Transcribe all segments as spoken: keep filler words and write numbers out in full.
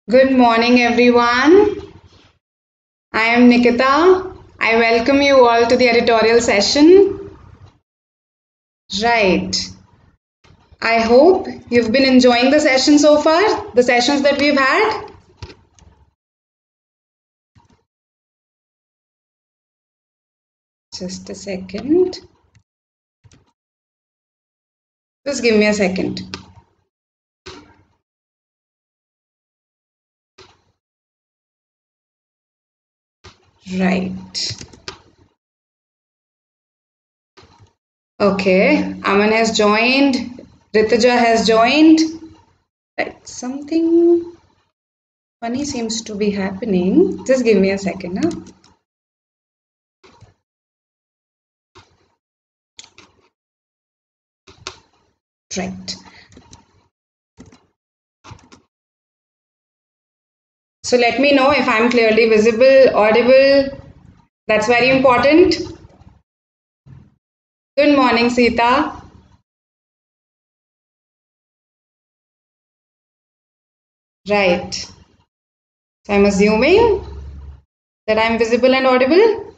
Good morning, everyone. I am Nikita. I welcome you all to the editorial session. Right. I hope you've been enjoying the session so far, the sessions that we've had. Just a second. Just give me a second. Right. Okay. Aman has joined. Rituja has joined. Right. Something funny seems to be happening. Just give me a second. Huh? Right. So let me know if I'm clearly visible, audible. That's very important. Good morning, Sita. Right. So I'm assuming that I'm visible and audible.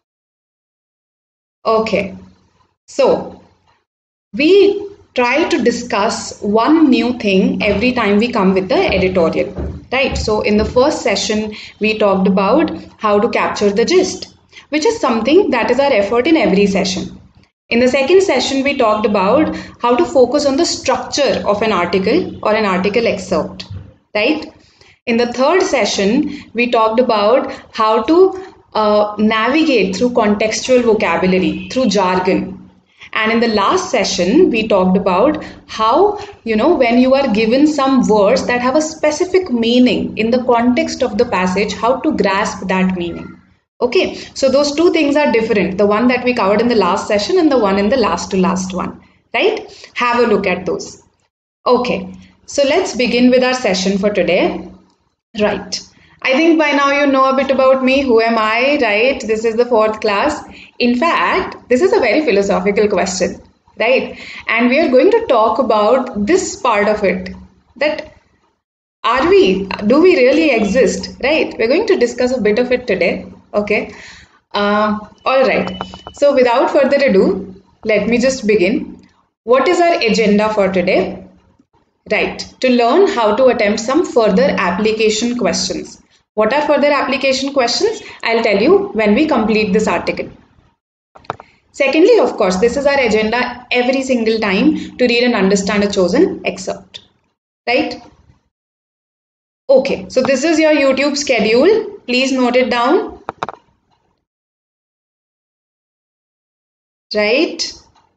Okay. So we try to discuss one new thing every time we come with the editorial. Right. So in the first session, we talked about how to capture the gist, which is something that is our effort in every session. In the second session, we talked about how to focus on the structure of an article or an article excerpt, right? In the third session, we talked about how to uh, navigate through contextual vocabulary, through jargon. And in the last session, we talked about how, you know, when you are given some words that have a specific meaning in the context of the passage, how to grasp that meaning. Okay, so those two things are different. The one that we covered in the last session and the one in the last to last one, right? Have a look at those. Okay, so let's begin with our session for today. Right. I think by now you know a bit about me. Who am I? Right. This is the fourth class. In fact, this is a very philosophical question, right? And we are going to talk about this part of it. That are we? Do we really exist? Right. We're going to discuss a bit of it today. Okay. Uh, all right. So without further ado, let me just begin. What is our agenda for today? Right, to learn how to attempt some further application questions. What are further application questions? I'll tell you when we complete this article. Secondly, of course, this is our agenda every single time to read and understand a chosen excerpt. Right? Okay, so this is your YouTube schedule. Please note it down. Right?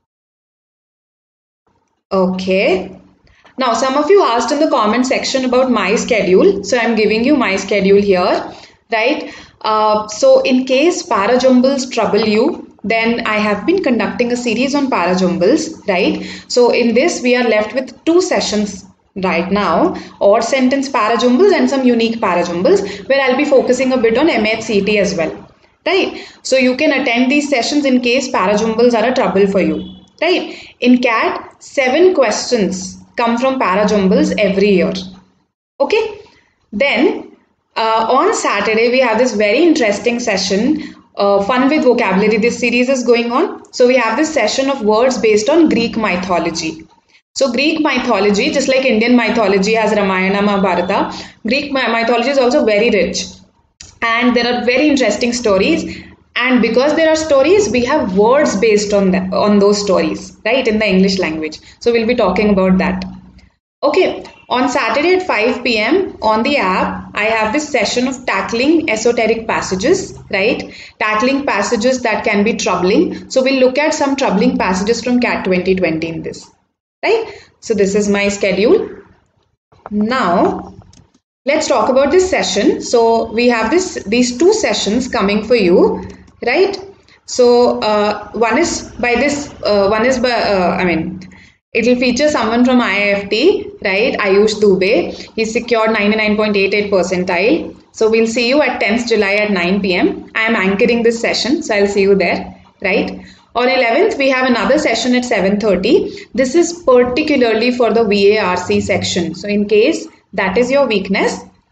Okay. Now, some of you asked in the comment section about my schedule. So, I'm giving you my schedule here, right? Uh, so, in case parajumbles trouble you, then I have been conducting a series on parajumbles, right? So, in this, we are left with two sessions right now, odd sentence parajumbles and some unique parajumbles, where I'll be focusing a bit on M H C T as well, right? So, you can attend these sessions in case parajumbles are a trouble for you, right? In C A T, seven questions come from parajumbles every year. Okay, then uh, on Saturday we have this very interesting session, uh, fun with vocabulary. This series is going on. So we have this session of words based on Greek mythology. So Greek mythology, just like Indian mythology has Ramayana, Mahabharata, Greek mythology is also very rich, and there are very interesting stories. And because there are stories, we have words based on that, on those stories, right, in the English language. So we'll be talking about that. Okay, on Saturday at five p m on the app, I have this session of tackling esoteric passages, right? Tackling passages that can be troubling. So we'll look at some troubling passages from C A T twenty twenty in this, right? So this is my schedule. Now, let's talk about this session. So we have this these two sessions coming for you, right? So uh, one is by this, uh, one is by, uh, I mean, it will feature someone from I I F T, right? Ayush Dubey. He secured ninety-nine point eight eight percentile. So we'll see you at tenth July at nine p m I am anchoring this session, so I'll see you there, right? On eleventh, we have another session at seven thirty. This is particularly for the V A R C section. So in case that is your weakness,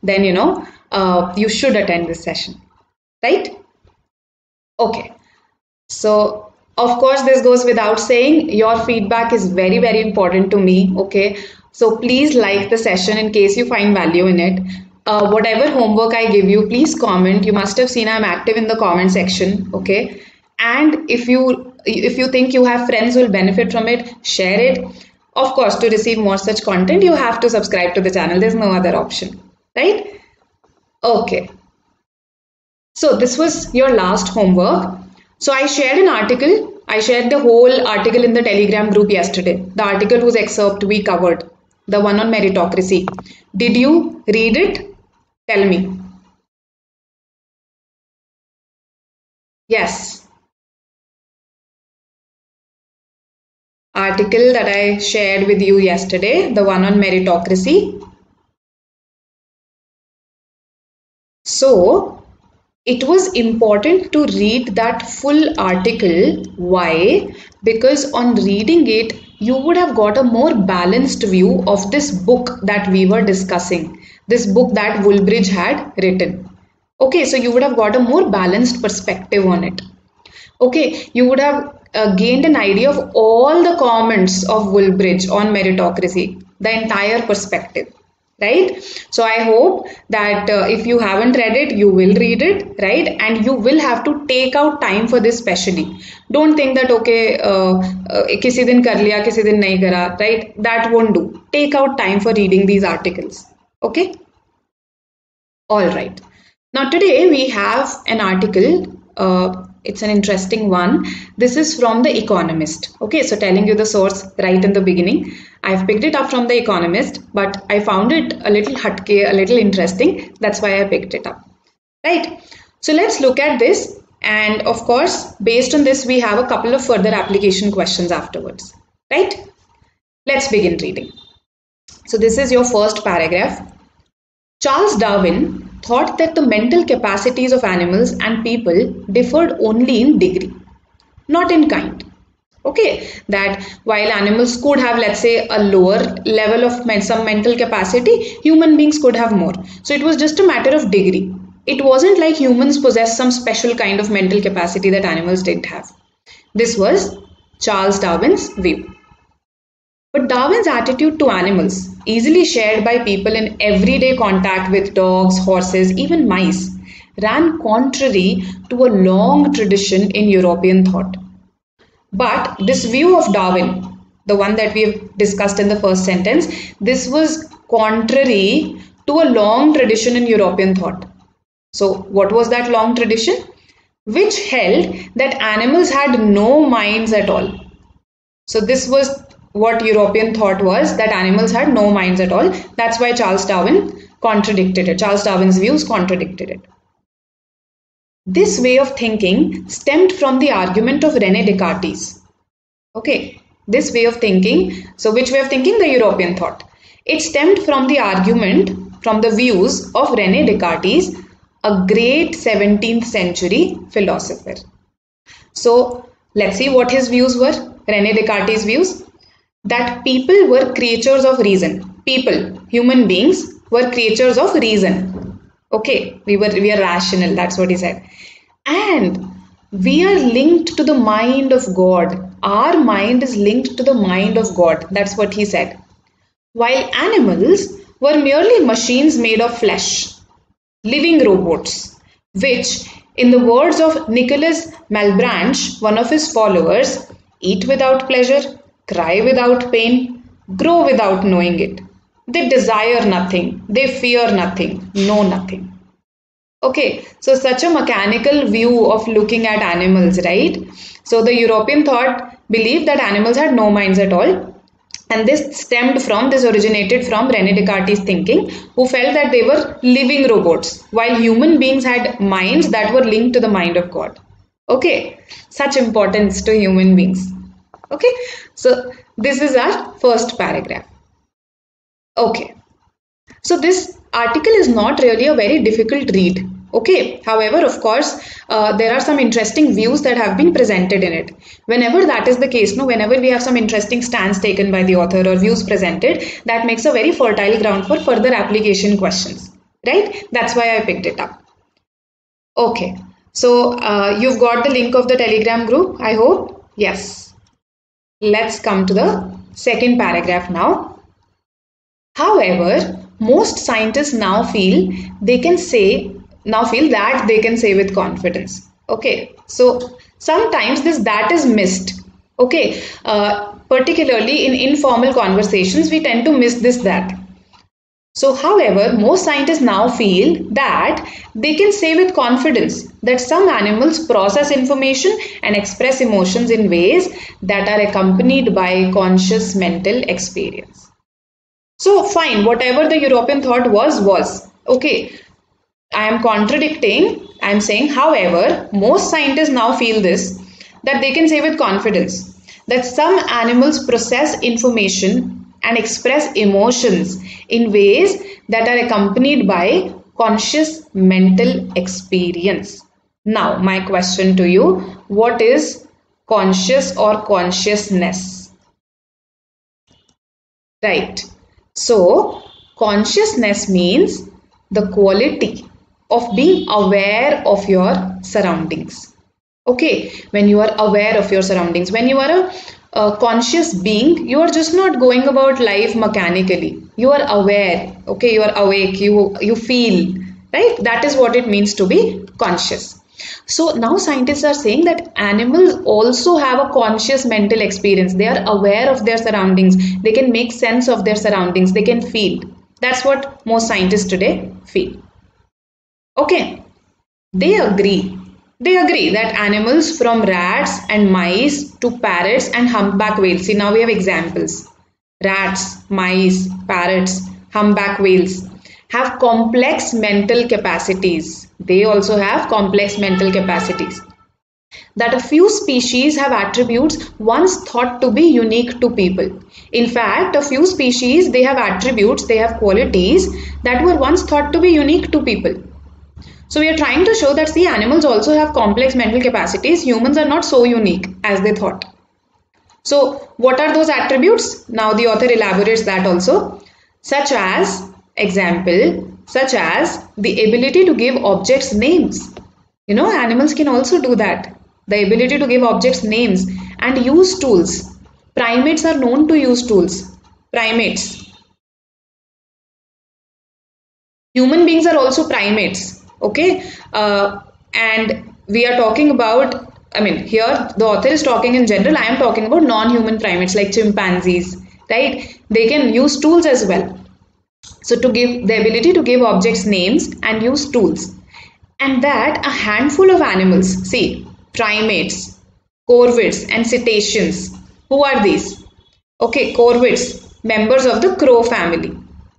then you know uh, you should attend this session, right? Okay. So, of course, this goes without saying, your feedback is very, very important to me. Okay. So, please like the session in case you find value in it. Uh, whatever homework I give you, please comment. You must have seen I'm active in the comment section. Okay. And if you if you think you have friends who will benefit from it, share it. Of course, to receive more such content, you have to subscribe to the channel. There's no other option, right? Okay. So this was your last homework. So I shared an article. I shared the whole article in the Telegram group yesterday. The article whose excerpt we covered, the one on meritocracy. Did you read it? Tell me. Yes. Article that I shared with you yesterday, the one on meritocracy. So, it was important to read that full article. Why? Because on reading it, you would have got a more balanced view of this book that we were discussing, this book that Woolbridge had written. Okay, so you would have got a more balanced perspective on it. Okay, you would have uh, gained an idea of all the comments of Woolbridge on meritocracy, the entire perspective. Right? So I hope that uh, if you haven't read it, you will read it, right? And you will have to take out time for this specially. Don't think that, okay, uh, uh, kisi din kar liya, kisi din nahi kara, right? That won't do. Take out time for reading these articles. Okay? All right. Now today we have an article. Uh, it's an interesting one. This is from The Economist. Okay, so telling you the source right in the beginning. I've picked it up from The Economist, but I found it a little hatke, a little interesting. That's why I picked it up. Right. So let's look at this. And of course, based on this, we have a couple of further application questions afterwards. Right. Let's begin reading. So this is your first paragraph. Charles Darwin thought that the mental capacities of animals and people differed only in degree, not in kind. Okay, that while animals could have, let's say, a lower level of some mental capacity, human beings could have more. So it was just a matter of degree. It wasn't like humans possessed some special kind of mental capacity that animals didn't have. This was Charles Darwin's view. But Darwin's attitude to animals, easily shared by people in everyday contact with dogs, horses, even mice, ran contrary to a long tradition in European thought. But this view of Darwin, the one that we have discussed in the first sentence, this was contrary to a long tradition in European thought. So what was that long tradition? Which held that animals had no minds at all. So this was what European thought was, that animals had no minds at all. That's why Charles Darwin contradicted it. Charles Darwin's views contradicted it. This way of thinking stemmed from the argument of René Descartes. Okay, this way of thinking, so which way of thinking? The European thought. It stemmed from the argument, from the views of René Descartes, a great seventeenth century philosopher. So let's see what his views were. René Descartes' views. That people were creatures of reason. People, human beings, were creatures of reason. Okay, we were we are rational. That's what he said. And we are linked to the mind of God. Our mind is linked to the mind of God. That's what he said. While animals were merely machines made of flesh, living robots, which, in the words of Nicholas Malebranche, one of his followers, eat without pleasure, cry without pain, grow without knowing it. They desire nothing, they fear nothing, know nothing. Okay, so such a mechanical view of looking at animals, right? So the European thought believed that animals had no minds at all. And this stemmed from, this originated from René Descartes' thinking, who felt that they were living robots, while human beings had minds that were linked to the mind of God. Okay, such importance to human beings. Okay, so this is our first paragraph. Okay, so this article is not really a very difficult read. Okay, however, of course, uh, there are some interesting views that have been presented in it. Whenever that is the case, no, whenever we have some interesting stands taken by the author or views presented, that makes a very fertile ground for further application questions. right? That's why I picked it up. Okay, so uh, you've got the link of the Telegram group, I hope. Yes. Let's come to the second paragraph now. However, most scientists now feel they can say now feel that they can say with confidence. Okay, so sometimes this that is missed. Okay, uh, particularly in informal conversations, we tend to miss this that. So, however, most scientists now feel that they can say with confidence that some animals process information and express emotions in ways that are accompanied by conscious mental experience. So, fine, whatever the European thought was, was. Okay, I am contradicting, I am saying, however, most scientists now feel this, that they can say with confidence that some animals process information and express emotions in ways that are accompanied by conscious mental experience. Now, my question to you, what is conscious or consciousness? Right. So, consciousness means the quality of being aware of your surroundings. Okay, when you are aware of your surroundings, when you are a, a conscious being, you are just not going about life mechanically. You are aware, okay, you are awake, you, you feel, right? That is what it means to be conscious. So now scientists are saying that animals also have a conscious mental experience. They are aware of their surroundings. They can make sense of their surroundings. They can feel. That's what most scientists today feel. Okay, they agree. They agree that animals from rats and mice to parrots and humpback whales. See, now we have examples. Rats, mice, parrots, humpback whales have complex mental capacities. They also have complex mental capacities. That a few species have attributes once thought to be unique to people. In fact, a few species, they have attributes, they have qualities that were once thought to be unique to people. So we are trying to show that see, animals also have complex mental capacities. Humans are not so unique as they thought. So what are those attributes? Now the author elaborates that also, such as, example, such as the ability to give objects names. You know, animals can also do that. The ability to give objects names and use tools. Primates are known to use tools. Primates. Human beings are also primates. Okay. Uh, and we are talking about, I mean, here the author is talking in general. I am talking about non-human primates like chimpanzees, right? They can use tools as well. So to give the ability to give objects names and use tools. And that a handful of animals, see, primates, corvids and cetaceans. Who are these? Okay, corvids, members of the crow family.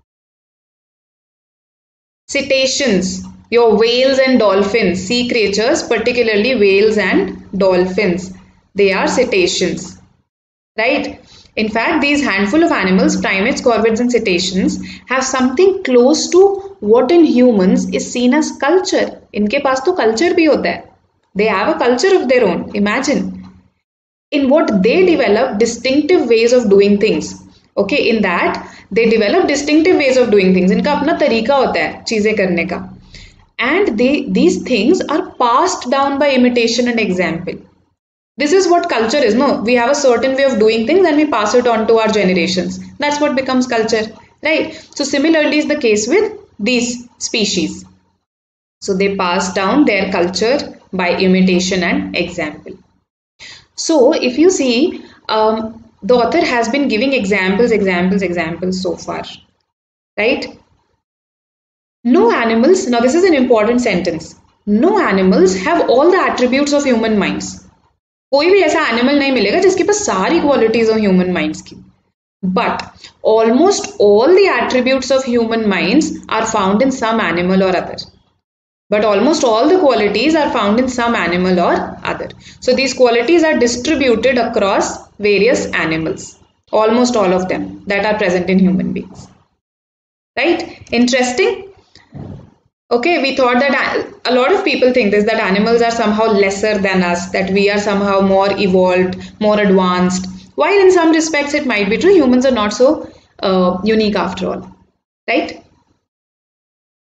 Cetaceans, your whales and dolphins, sea creatures, particularly whales and dolphins. They are cetaceans, right? In fact, these handful of animals, primates, corvids and cetaceans have something close to what in humans is seen as culture. इनके पास तो culture भी होता है. They have a culture of their own. Imagine. In what they develop distinctive ways of doing things. Okay, in that they develop distinctive ways of doing things. इनका अपना तरीका होता है चीजें करने का. And they these things are passed down by imitation and example. This is what culture is. No, we have a certain way of doing things and we pass it on to our generations. That's what becomes culture, right? So similarly is the case with these species. So they pass down their culture by imitation and example. So if you see, um, the author has been giving examples, examples, examples so far, right? No animals, now this is an important sentence. No animals have all the attributes of human minds. कोई भी ऐसा animal नहीं मिलेगा जिसके पास सारी qualities हो human minds की. But almost all the attributes of human minds are found in some animal और other. But almost all the qualities are found in some animal or other. So these qualities are distributed across various animals. Almost all of them that are present in human beings. Right? Interesting. Okay, we thought that a lot of people think this, that animals are somehow lesser than us, that we are somehow more evolved, more advanced. While in some respects it might be true, humans are not so uh, unique after all. Right?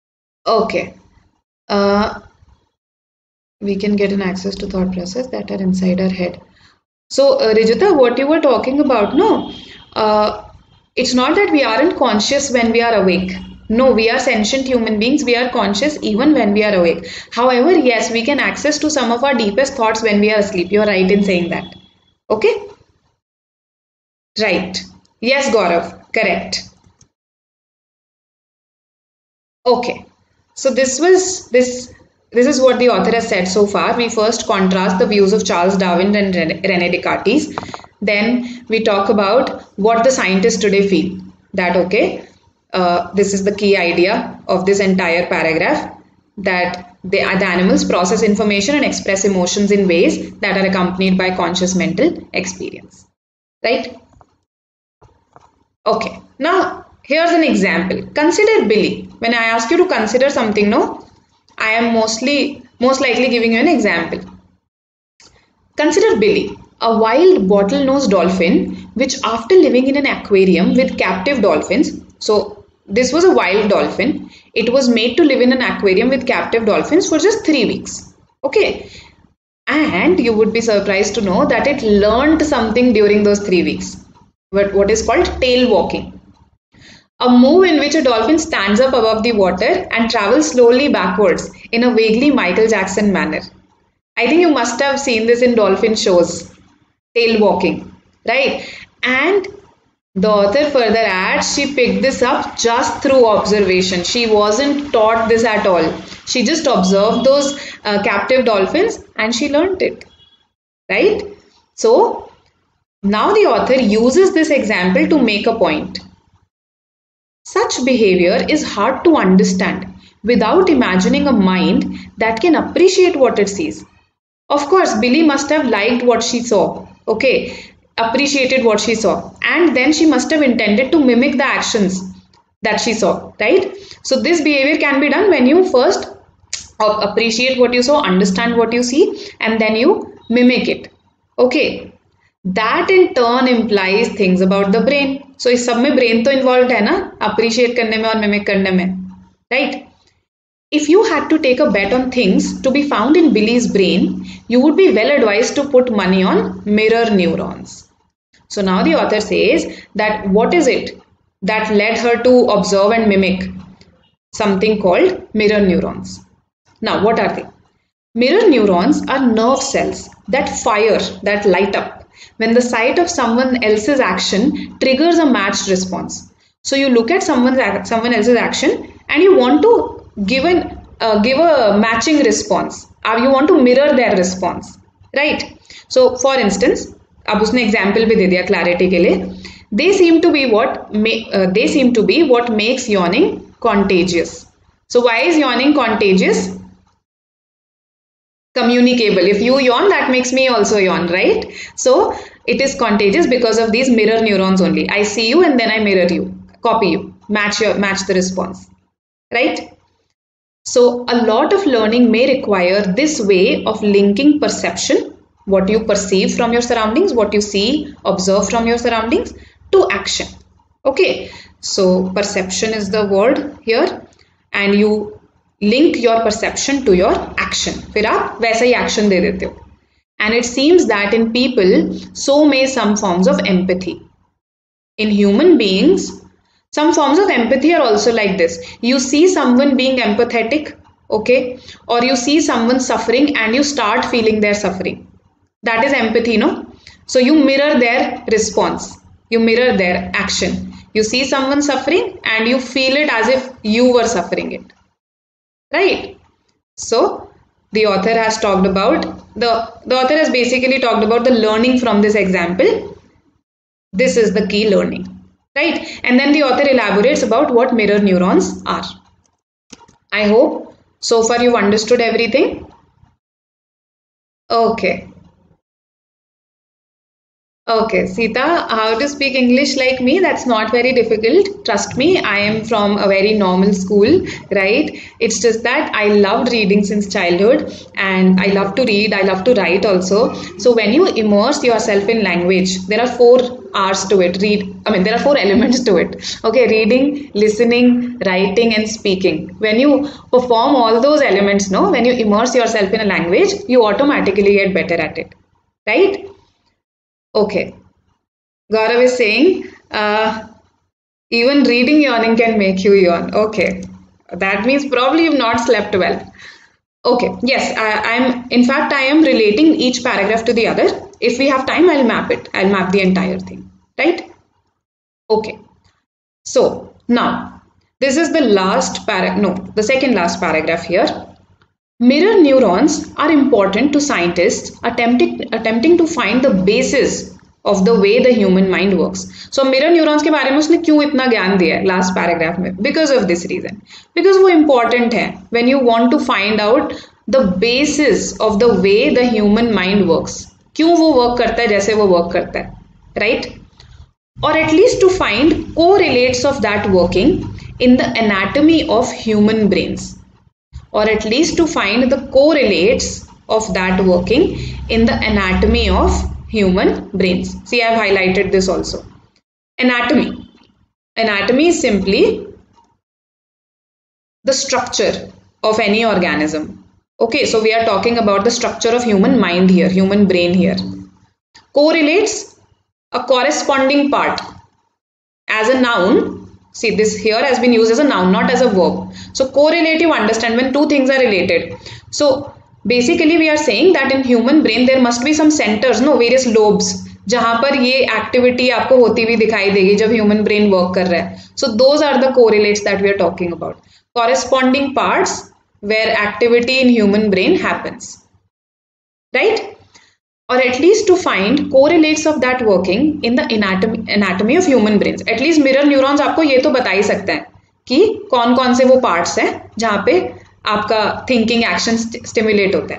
Okay. Uh, we can get an access to thought process that are inside our head. So, uh, Rijita, what you were talking about, no, uh, it's not that we aren't conscious when we are awake. No, we are sentient human beings. We are conscious even when we are awake. However, yes, we can access to some of our deepest thoughts when we are asleep. You're right in saying that. Okay? Right. Yes, Gaurav. Correct. Okay. So this was this this is what the author has said so far. We first contrast the views of Charles Darwin and Ren- Rene Descartes. Then we talk about what the scientists today feel. That okay, uh, this is the key idea of this entire paragraph. That the, the animals process information and express emotions in ways that are accompanied by conscious mental experience. Right? Okay. Now here's an example. Consider Billy. When I ask you to consider something, no, I am mostly most likely giving you an example. Consider Billy, a wild bottlenose dolphin which after living in an aquarium with captive dolphins, so this was a wild dolphin, it was made to live in an aquarium with captive dolphins for just three weeks. Okay. And you would be surprised to know that it learned something during those three weeks. What, what is called tail walking. A move in which a dolphin stands up above the water and travels slowly backwards in a vaguely Michael Jackson manner. I think you must have seen this in dolphin shows, tail walking, right? And the author further adds she picked this up just through observation. She wasn't taught this at all. She just observed those uh, captive dolphins and she learned it, right? So now the author uses this example to make a point. Such behavior is hard to understand without imagining a mind that can appreciate what it sees. Of course, Billy must have liked what she saw, okay, appreciated what she saw, and then she must have intended to mimic the actions that she saw, right? So, this behavior can be done when you first appreciate what you saw, understand what you see, and then you mimic it, okay. That in turn implies things about the brain. So इस सब में brain तो involved है ना appreciate करने में और mimic करने में, right? If you had to take a bet on things to be found in Billy's brain, you would be well advised to put money on mirror neurons. So now the author says that what is it that led her to observe and mimic? Something called mirror neurons. Now what are they? Mirror neurons are nerve cells that fire, that light up when the sight of someone else's action triggers a matched response. So you look at someone's someone else's action and you want to give an uh, give a matching response, or you want to mirror their response, right? So for instance, अब उसने example भी दे दिया clarity के लिए. They seem to be what may, uh, they seem to be what makes yawning contagious. So why is yawning contagious? Communicable. If you yawn, that makes me also yawn, right? So it is contagious because of these mirror neurons only. I see you and then I mirror you, copy you, match your match the response, right? So a lot of learning may require this way of linking perception, what you perceive from your surroundings, what you see, observe from your surroundings, to action. Okay, so perception is the word here, and you link your perception to your action. फिर आप वैसा ही action दे देते हो. And it seems that in people, so may some forms of empathy. In human beings, some forms of empathy are also like this. You see someone being empathetic, okay, or you see someone suffering and you start feeling their suffering. That is empathy, no? So you mirror their response. You mirror their action. You see someone suffering and you feel it as if you were suffering it. Right? So the author has talked about the the author has basically talked about the learning from this example. This is the key learning, right? And then the author elaborates about what mirror neurons are. I hope so far you've understood everything. Okay. Okay, Sita, how to speak English like me? That's not very difficult. Trust me, I am from a very normal school, right? It's just that I loved reading since childhood and I love to read, I love to write also. So when you immerse yourself in language, there are four R's to it. Read, I mean, there are four elements to it. Okay, reading, listening, writing, and speaking. When you perform all those elements, no, when you immerse yourself in a language, you automatically get better at it, right? Okay. Gaurav is saying, uh, even reading yawning can make you yawn. Okay, that means probably you've not slept well. Okay, yes, I, I'm, in fact, I am relating each paragraph to the other. If we have time, I'll map it. I'll map the entire thing, right? Okay. So, now, this is the last paragraph, no, the second last paragraph here. Mirror neurons are important to scientists attempting, attempting to find the basis of the way the human mind works. So, mirror neurons के बारे में उसने क्यों इतना ज्ञान दिया है last paragraph में? Because of this reason. Because वो important है when you want to find out the basis of the way the human mind works. क्यों वो work करता है जैसे वो work करता है, right? Or at least to find correlates of that working in the anatomy of human brains. Or at least to find the correlates of that working in the anatomy of human brains. See, I have highlighted this also. Anatomy. Anatomy is simply the structure of any organism. Okay, so we are talking about the structure of human mind here, human brain here. Correlates, a corresponding part. As a noun, see, this here has been used as a noun, not as a verb. So correlate, you understand, when two things are related. So basically we are saying that in human brain there must be some centers, no, various lobes, जहां पर ये activity आपको होती हुई दिखाई देगी जब human brain work कर रहा है. So those are the correlates that we are talking about. Corresponding parts where activity in human brain happens, right? Or at least to find correlates of that working in the anatomy, anatomy of human brains. At least mirror neurons आपको ये तो बता ही सकते हैं कि कौन कौन से वो parts हैं जहाँ पे आपका thinking action stimulate होता है.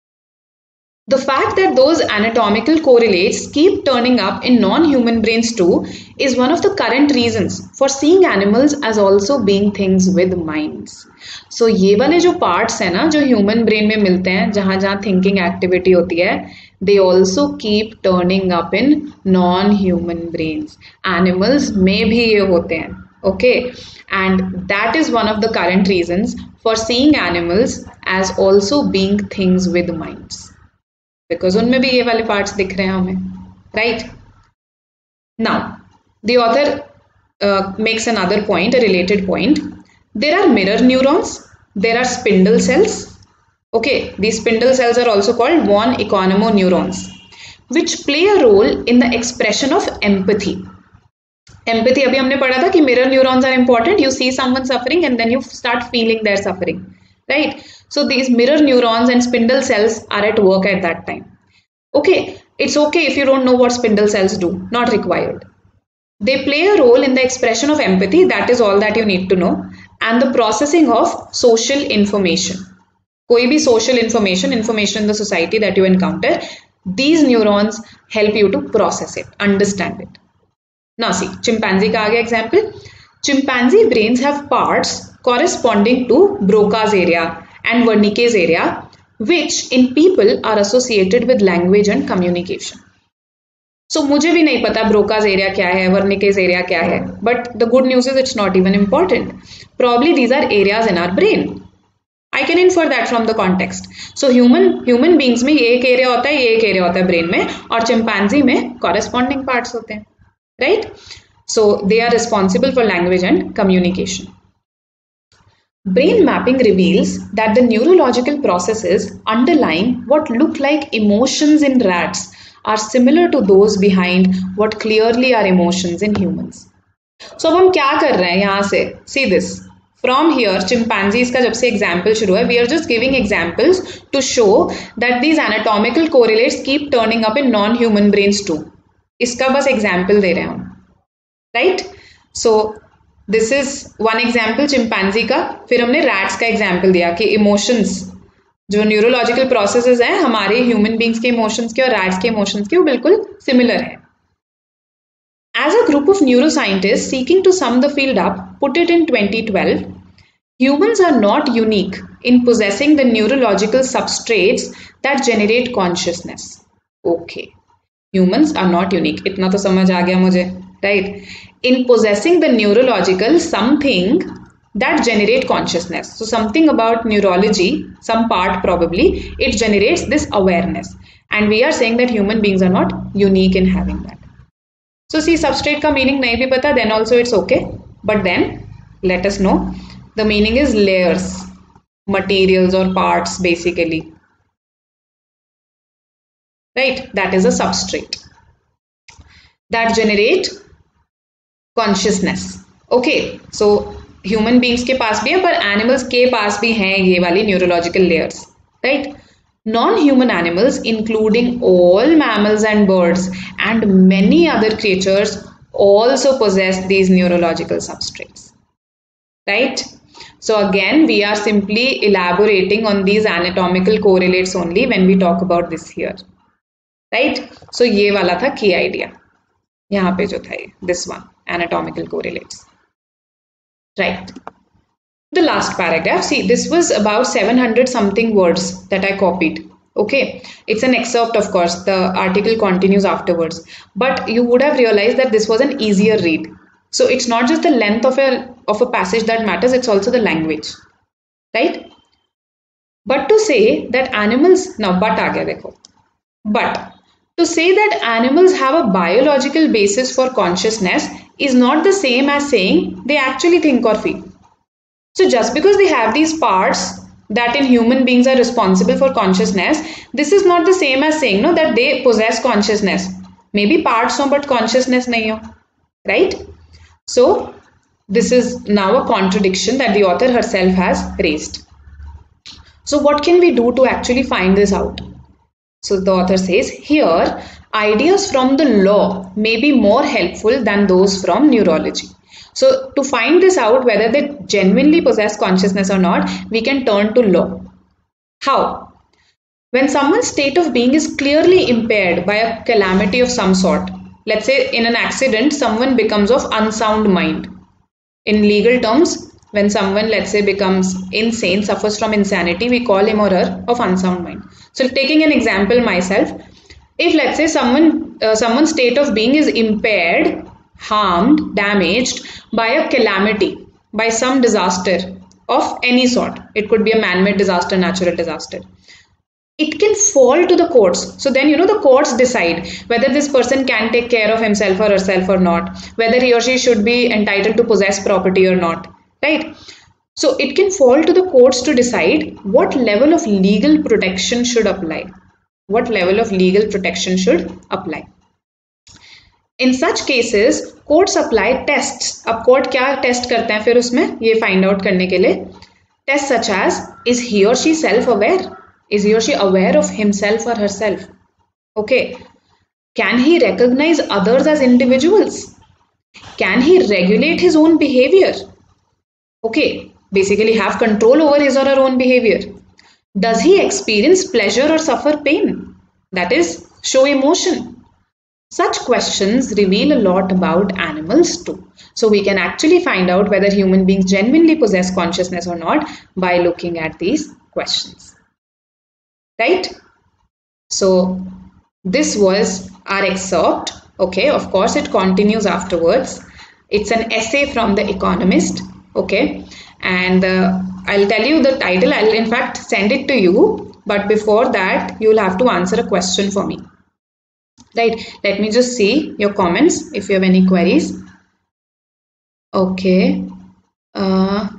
The fact that those anatomical correlates keep turning up in non-human brains too is one of the current reasons for seeing animals as also being things with minds. So ये वाले जो parts हैं ना जो human brain में मिलते हैं जहाँ जहाँ thinking activity होती है, they also keep turning up in non-human brains. Animals में भी ये होते हैं, okay? And that is one of the current reasons for seeing animals as also being things with minds. Because उनमें भी ये वाले parts दिख रहे हैं हमें, right? Now, the author uh, makes another point, a related point. There are mirror neurons, there are spindle cells. Okay, these spindle cells are also called von Economo neurons, which play a role in the expression of empathy. Empathy, अभी हमने पढ़ा था कि mirror neurons are important. You see someone suffering and then you start feeling their suffering, right? So these mirror neurons and spindle cells are at work at that time. Okay, it's okay if you don't know what spindle cells do, not required. They play a role in the expression of empathy, that is all that you need to know, and the processing of social information. कोई भी social information, information in the society that you encounter, these neurons help you to process it, understand it. Now see, chimpanzee का आगे example. Chimpanzee brains have parts corresponding to Broca's area and Wernicke's area, which in people are associated with language and communication. So मुझे भी नहीं पता Broca's area क्या है, Wernicke's area क्या है, but the good news is it's not even important. Probably these are areas in our brain. I can infer that from the context. So human human beings में ये एक area होता है, ये एक area होता है brain में, और chimpanzee में corresponding parts होते हैं, right? So they are responsible for language and communication. Brain mapping reveals that the neurological processes underlying what look like emotions in rats are similar to those behind what clearly are emotions in humans. So अब हम क्या कर रहे हैं यहाँ से? See this. From here, chimpanzees का जब से example शुरू है, we are just giving examples to show that these anatomical correlates keep turning up in non-human brains too. इसका बस example दे रहे हैं हम, right? So this is one example chimpanzee का. फिर हमने rats का example दिया कि emotions जो neurological processes हैं हमारे human beings के emotions के और rats के emotions के वो बिल्कुल similar हैं. As a group of neuroscientists seeking to sum the field up put it in twenty twelve, humans are not unique in possessing the neurological substrates that generate consciousness. Okay. humans are not unique. इतना तो समझ आ गया मुझे, right? In possessing the neurological something that generate consciousness. So something about neurology, some part probably, it generates this awareness. And we are saying that human beings are not unique in having that. So see, substrate का meaning नहीं भी पता, then also it's okay. But then let us know. The meaning is layers, materials or parts basically. Right? That is a substrate that generate consciousness. Okay, so human beings के पास भी है, पर animals के पास भी हैं ये वाली neurological layers, right? Non-human animals, including all mammals and birds and many other creatures, also possess these neurological substrates, right? So again, we are simply elaborating on these anatomical correlates only when we talk about this here, right? So ये वाला था key idea. यहाँ पे जो था ये, this one, anatomical correlates, right? The last paragraph, see, this was about seven hundred something words that I copied. Okay, it's an excerpt, of course, the article continues afterwards, but you would have realized that this was an easier read. So it's not just the length of a of a passage that matters, it's also the language, right? But to say that animals, now but aa gaya dekho, but to say that animals have a biological basis for consciousness is not the same as saying they actually think or feel. So just because they have these parts that in human beings are responsible for consciousness, this is not the same as saying no that they possess consciousness. Maybe parts ho but consciousness nahi ho, right? So this is now a contradiction that the author herself has raised. So what can we do to actually find this out? So the author says here, ideas from the law may be more helpful than those from neurology. So to find this out, whether they genuinely possess consciousness or not, we can turn to law. How? When someone's state of being is clearly impaired by a calamity of some sort, let's say in an accident, someone becomes of unsound mind. In legal terms, when someone, let's say, becomes insane, suffers from insanity, we call him or her of unsound mind. So taking an example myself, if let's say someone, uh, someone's state of being is impaired, harmed, damaged by a calamity, by some disaster of any sort, it could be a man-made disaster, natural disaster, it can fall to the courts. So then, you know, the courts decide whether this person can take care of himself or herself or not, whether he or she should be entitled to possess property or not, right? So it can fall to the courts to decide what level of legal protection should apply. What level of legal protection should apply. In such cases, courts apply tests. अब court क्या test करते हैं फिर उसमें ये find out करने के लिए? Tests such as, is he or she self-aware? Is he or she aware of himself or herself? Okay. Can he recognize others as individuals? Can he regulate his own behavior? Okay. Basically have control over his or her own behavior. Does he experience pleasure or suffer pain? That is, show emotion. Such questions reveal a lot about animals too. So we can actually find out whether human beings genuinely possess consciousness or not by looking at these questions. Right? So this was our excerpt. Okay, of course it continues afterwards. It's an essay from The Economist. Okay, and uh, I'll tell you the title. I'll in fact send it to you. But before that, you'll have to answer a question for me. Right, let me just see your comments if you have any queries. Okay. Uh,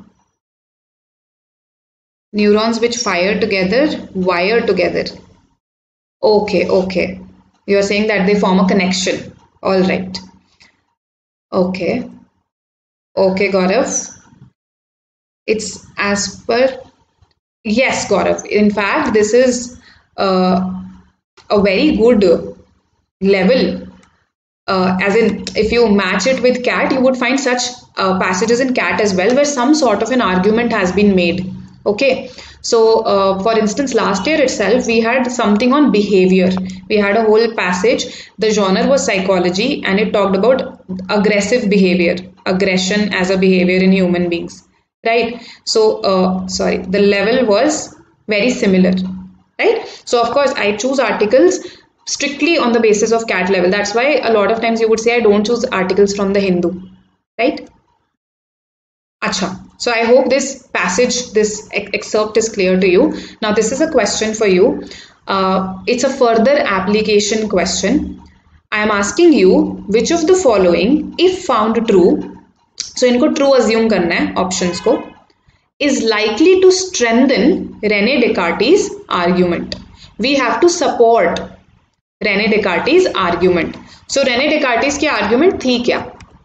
neurons which fire together, wire together. Okay, okay. You are saying that they form a connection. All right. Okay. Okay, Gaurav. It's as per... Yes, Gaurav. In fact, this is uh, a very good level. Uh, as in, if you match it with cat, you would find such uh, passages in cat as well, where some sort of an argument has been made. Okay, so uh, for instance, last year itself, we had something on behavior. We had a whole passage. The genre was psychology, and it talked about aggressive behavior, aggression as a behavior in human beings. Right? So, uh, sorry, the level was very similar. Right? So, of course, I choose articles strictly on the basis of cat level. That's why a lot of times you would say I don't choose articles from the Hindu, right? Acha. So I hope this passage, this excerpt is clear to you. Now this is a question for you. Uh, it's a further application question. I am asking you which of the following, if found true, so इनको true assume करना है options को, is likely to strengthen Rene Descartes' argument. We have to support Rene Descartes' argument. So Rene Descartes की argument थी क्या?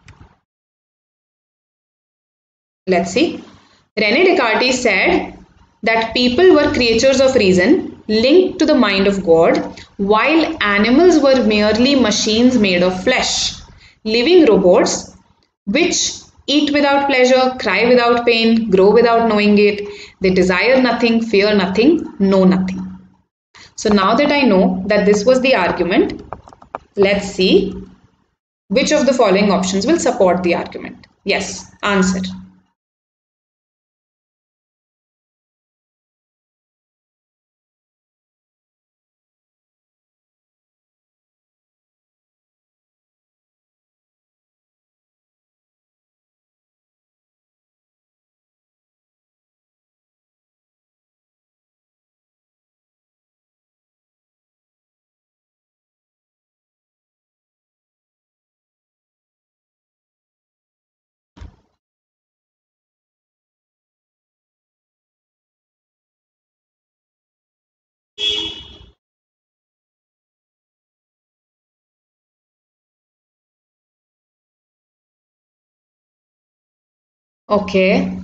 Let's see. Rene Descartes said that people were creatures of reason linked to the mind of God, while animals were merely machines made of flesh, living robots which eat without pleasure, cry without pain, grow without knowing it. They desire nothing, fear nothing, know nothing. So now that I know that this was the argument, let's see which of the following options will support the argument. Yes, answer. Okay.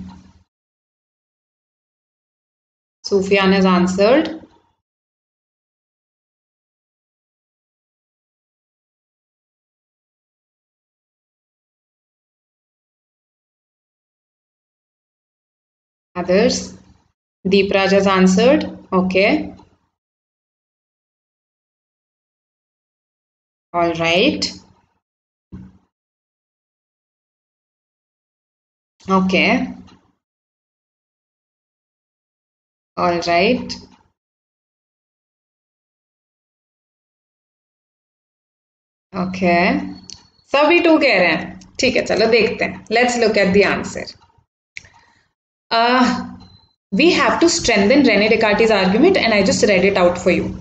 Sufyan has answered. Others? Deepraj has answered. Okay. All right. Okay. All right. Okay. सभी two कह रहे हैं. ठीक है, चलो देखते हैं. Let's look at the answer. Uh, we have to strengthen Rene Descartes' argument, and I just read it out for you.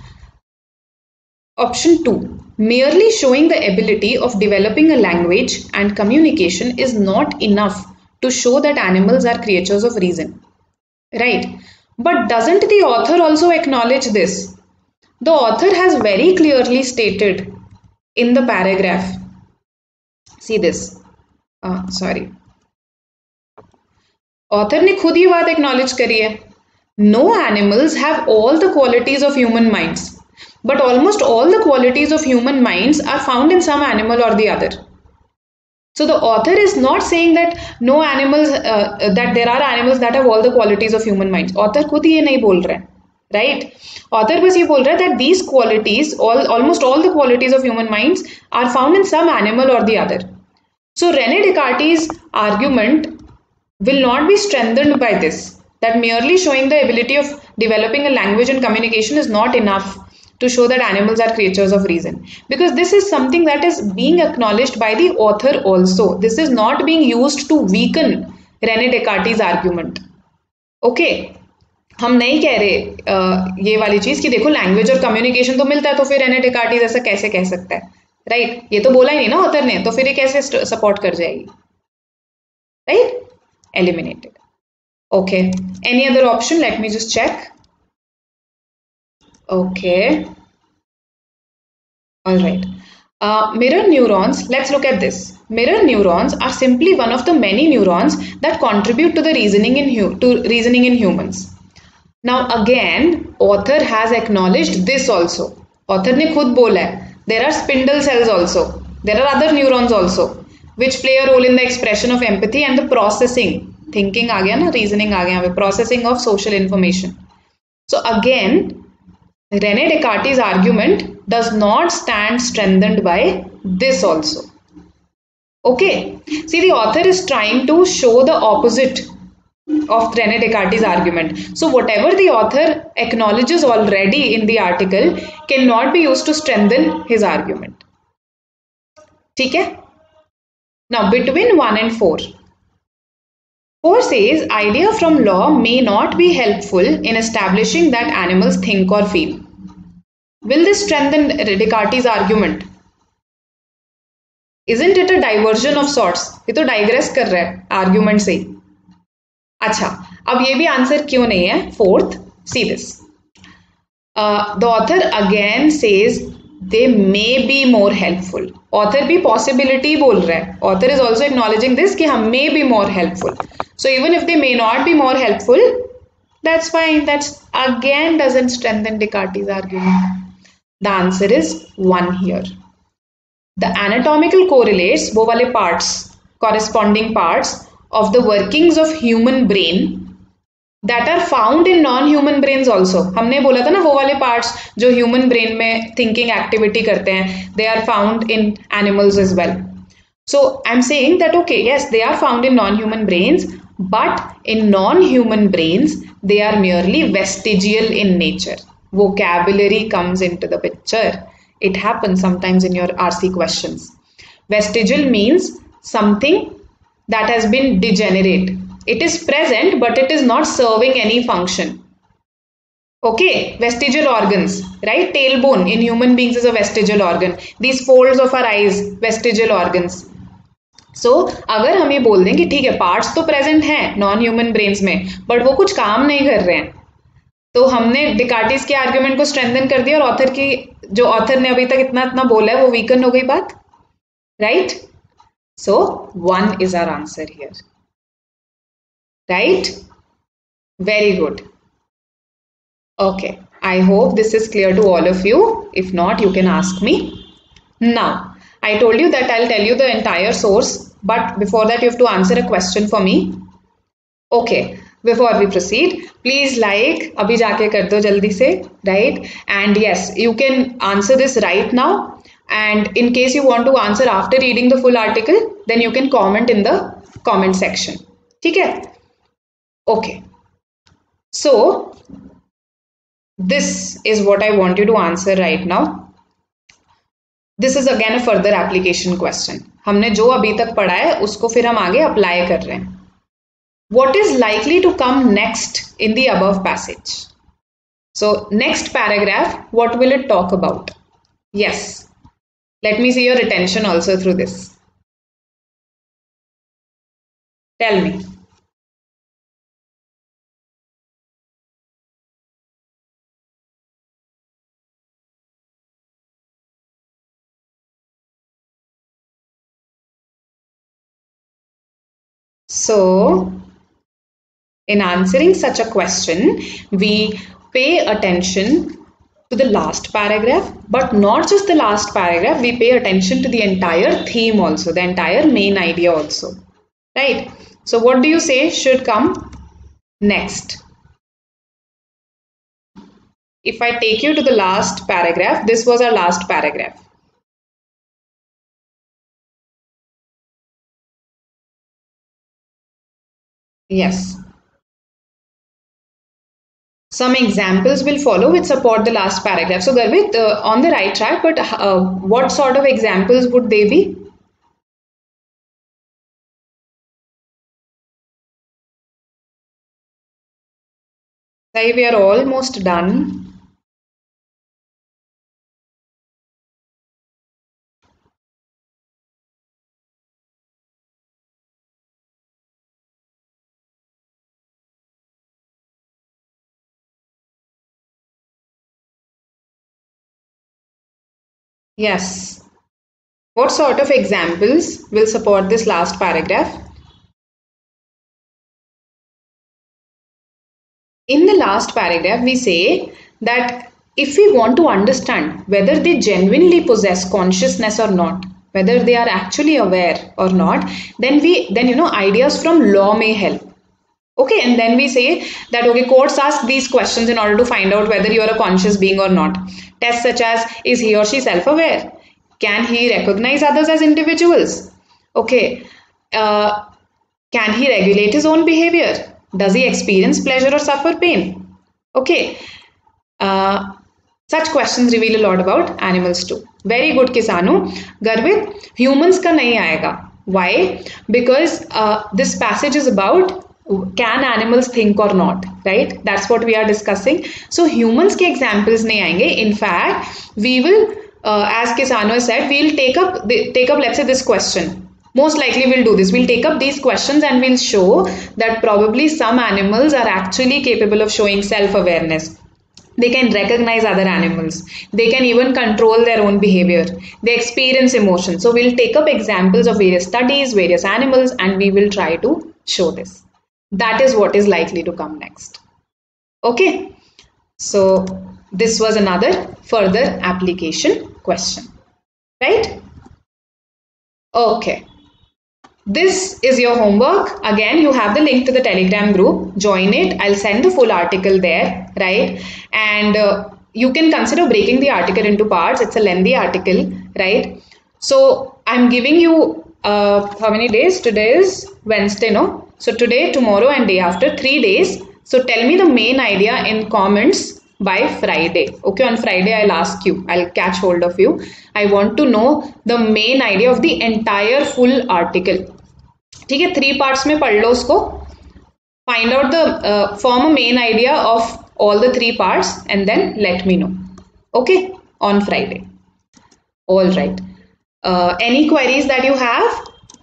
Option two. Merely showing the ability of developing a language and communication is not enough to show that animals are creatures of reason. Right? But doesn't the author also acknowledge this? The author has very clearly stated in the paragraph. See this. Uh, sorry. Author ने खुद ही बात acknowledge करी है. No animals have all the qualities of human minds, but almost all the qualities of human minds are found in some animal or the other. So the author is not saying that no animals, uh, that there are animals that have all the qualities of human minds. Author खुद ये नहीं बोल रहा है, right? Author बस ये बोल रहा है that these qualities, all almost all the qualities of human minds are found in some animal or the other. So Rene Descartes' argument will not be strengthened by this, that merely showing the ability of developing a language and communication is not enough to show that animals are creatures of reason, because this is something that is being acknowledged by the author also. This is not being used to weaken Rene Descartes' argument. Okay, हम नहीं कह रहे uh, ये वाली चीज कि देखो language और कम्युनिकेशन तो मिलता है, तो फिर रेने डेकार्टिस ऐसा कैसे कह सकता है, राइट right? ये तो बोला ही नहीं ना ऑथर ने, तो फिर ये कैसे सपोर्ट कर जाएगी, right? Eliminated. Okay. Any other option? Let me just check. Okay. All right. Uh, mirror neurons. Let's look at this. Mirror neurons are simply one of the many neurons that contribute to the reasoning in hu to reasoning in humans. Now again, author has acknowledged this also. Author ने खुद बोला है. There are spindle cells also. There are other neurons also, which play a role in the expression of empathy and the processing. Thinking आ गया ना, reasoning आ गया, processing of social information. So again, Rene Descartes' argument does not stand strengthened by this also. Okay. See, the author is trying to show the opposite of Rene Descartes' argument. So whatever the author acknowledges already in the article cannot be used to strengthen his argument. ठीक है? Now between one and four. four says idea from law may not be helpful in establishing that animals think or feel. Will this strengthen Descartes' argument? Isn't it a diversion of sorts? ये तो digress कर रहा है argument से. अच्छा, अब ये भी आंसर क्यों नहीं है? Fourth, see this. Uh, the author again says they may be more helpful. Author भी possibility बोल रहा है. Author is also acknowledging this कि हम may be more helpful. So even if they may not be more helpful, that's fine. That's again doesn't strengthen Descartes' argument. The answer is one here. The anatomical correlates, वो वाले parts, corresponding parts of the workings of human brain that are found in non-human brains also. हमने बोला था ना वो वाले parts जो human brain में thinking activity करते हैं, they are found in animals as well. So I'm saying that okay, yes, they are found in non-human brains, but in non-human brains they are merely vestigial in nature. Vocabulary comes into the picture. It happens sometimes in your R C questions. Vestigial means something that has been degenerate. It is present, but it is not serving any function. Okay, vestigial organs, right? Tailbone in human beings is a vestigial organ. These folds of our eyes, vestigial organs. So, अगर हम ये बोल दें कि ठीक है, parts तो present हैं non-human brains में, but वो कुछ काम नहीं कर रहे हैं, तो हमने डिकार्टिस के आर्ग्यूमेंट को स्ट्रेंथन कर दिया और ऑथर की जो ऑथर ने अभी तक इतना इतना बोला है वो वीकन हो गई बात, right? So one is our answer here, right? Very good. Okay, I hope this is clear to all of you. If not, you can ask me. Now I told you that I will tell you the entire source, but before that you have to answer a question for me. Okay, before we proceed, please like, abhi jaake kar do jaldi se, right? And yes, you can answer this right now, and in case you want to answer after reading the full article, then you can comment in the comment section. theek hai? Okay, so this is what I want you to answer right now. This is again a further application question. हमने जो अभी तक पढ़ा है उसको फिर हम आगे अप्लाई कर रहे हैं. What is likely to come next in the above passage? So next paragraph, what will it talk about? Yes, let me see your attention also through this. Tell me. So in answering such a question, we pay attention to the last paragraph, but not just the last paragraph, we pay attention to the entire theme also, the entire main idea also, right? So what do you say should come next? If I take you to the last paragraph, this was our last paragraph. Yes. Some examples will follow which support the last paragraph. So Garvit, uh, on the right track, but uh, what sort of examples would they be? Sai, we are almost done. Yes. What sort of examples will support this last paragraph? In the last paragraph, we say that if we want to understand whether they genuinely possess consciousness or not, whether they are actually aware or not, then we then you know ideas from law may help. Okay, and then we say that okay, courts ask these questions in order to find out whether you are a conscious being or not. Tests such as, is he or she self-aware? Can he recognize others as individuals? Okay, uh, can he regulate his own behavior? Does he experience pleasure or suffer pain? Okay. Uh, such questions reveal a lot about animals too. Very good, Kisanu. Garvit, humans ka nahi aayega. Why? Because uh, this passage is about can animals think or not, right? That's what we are discussing. So humans ke examples nahi aayenge. In fact, we will, uh, as Kisanu said, we'll take up take up let's say this question. Most likely we'll do this. We'll take up these questions and we'll show that probably some animals are actually capable of showing self-awareness. They can recognize other animals. They can even control their own behavior. They experience emotions. So we'll take up examples of various studies, various animals, and we will try to show this. That is what is likely to come next. Okay. So this was another further application question. Right? Okay. This is your homework. Again, you have the link to the Telegram group. Join it. I'll send the full article there, right? And uh, you can consider breaking the article into parts. It's a lengthy article, right? So I'm giving you uh, how many days? Today is Wednesday, no? So today, tomorrow, and day after, three days. So tell me the main idea in comments by Friday. Okay, on Friday I'll ask you. I'll catch hold of you. I want to know the main idea of the entire full article. ठीक है, three parts में पढ़ लो उसको. Find out the uh, form a main idea of all the three parts and then let me know. Okay, on Friday. All right. Uh, any queries that you have?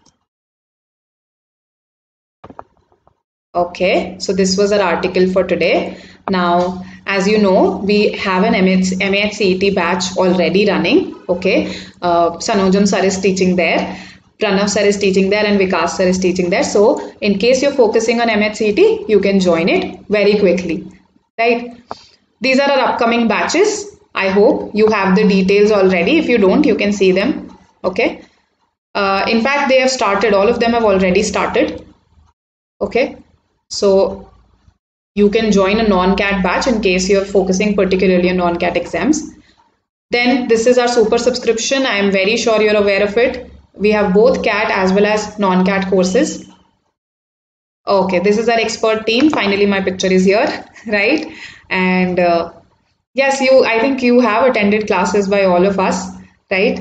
Okay, so this was our article for today. Now, as you know, we have an M A H C E T batch already running. Okay, uh, Sanojam sir is teaching there. Pranav sir is teaching there and Vikas sir is teaching there. So in case you're focusing on M H C E T, you can join it very quickly, right? These are our upcoming batches. I hope you have the details already. If you don't, you can see them, okay? Uh, in fact, they have started. All of them have already started, okay? So you can join a non-C A T batch in case you're focusing particularly on non-C A T exams. Then this is our super subscription. I am very sure you're aware of it. We have both C A T as well as non-C A T courses. Okay, this is our expert team. Finally, my picture is here, right? And uh, yes, you. I think you have attended classes by all of us, right?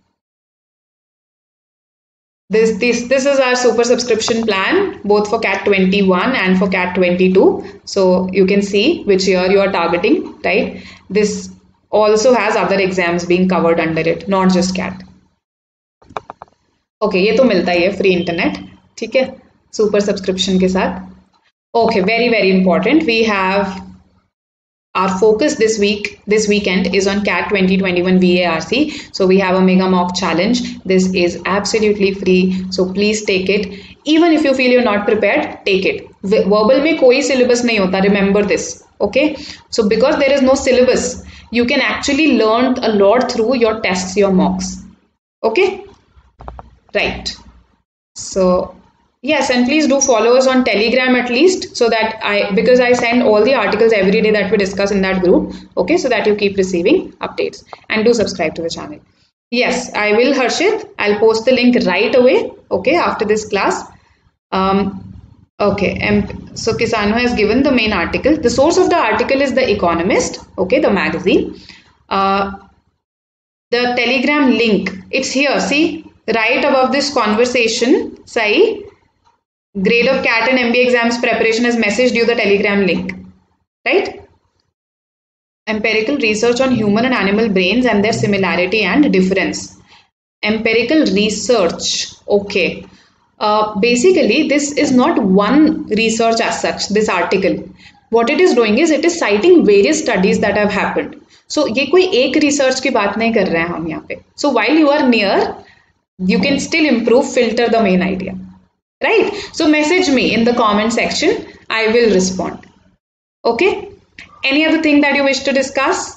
This this this is our super subscription plan, both for C A T twenty-one and for C A T twenty-two. So you can see which year you are targeting, right? This also has other exams being covered under it, not just C A T. Okay okay, ये तो मिलता ही है free internet, ठीक है, super subscription के साथ. Okay, very very important. We have our focus this week, this weekend is on C A T twenty twenty-one V A R C. So we have a mega mock challenge. This is absolutely free. So please take it. Even if you feel you're not prepared, take it. Verbal में कोई syllabus नहीं होता. Remember this. Okay. So because there is no syllabus, you can actually learn a lot through your tests, your mocks. Okay. Right. So yes, and please do follow us on Telegram at least, so that I, because I send all the articles every day that we discuss in that group, okay, so that you keep receiving updates, and do subscribe to the channel. Yes, I will, Harshit. I'll post the link right away, okay, after this class. Um, okay, and so Kisanu has given the main article. The source of the article is The Economist, okay, the magazine. Uh, the Telegram link, it's here, see, right above this conversation, Sai. Grade of C A T and M B A exams preparation has messaged you the Telegram link, right? Empirical research on human and animal brains and their similarity and difference. Empirical research, okay. Uh, basically, this is not one research as such, this article. What it is doing is, it is citing various studies that have happened. So, ये कोई एक research की बात नहीं कर रहे हैं हम यहाँ पे. So, while you are near, you can still improve, filter the main idea. Right? So message me in the comment section. I will respond. Okay? Any other thing that you wish to discuss?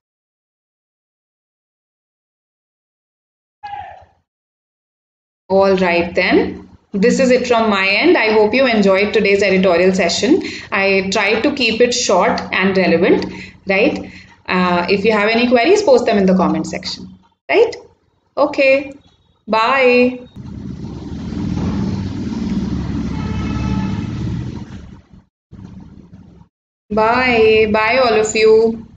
All right then. This is it from my end. I hope you enjoyed today's editorial session. I tried to keep it short and relevant. Right? Uh, if you have any queries, post them in the comment section. Right? Okay. Bye. Bye. Bye, all of you.